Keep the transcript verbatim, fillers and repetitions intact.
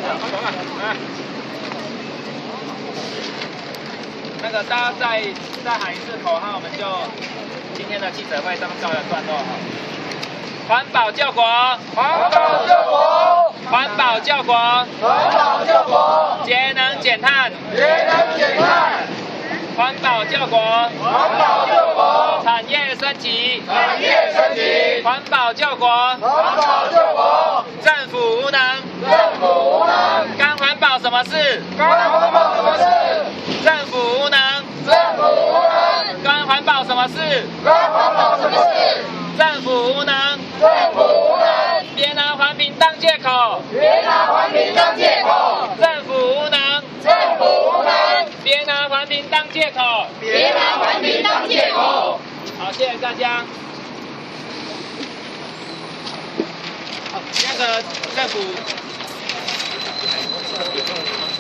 那个大家再再喊一次口号，我们就今天的记者会这么告一段落哈。环保救国， 环保救国， 环保救国， 环保救国， 节能减碳， 节能减碳， 环保救国， 环保救国， 产业升级， 产业升级， 环保救国， 环保救国， 政府无能， 政府无能， 干环保什么事？ 干环保什么事？ 政府无能， 政府无能， 干环保什么事？ 干环保什么事？ 政府无能， 政府无能， 别拿环评当借口， 别拿环评当借口， 政府无能， 政府无能， 别拿环评当借口， 别拿环评当借口。 好，谢谢大家。好，那个政府。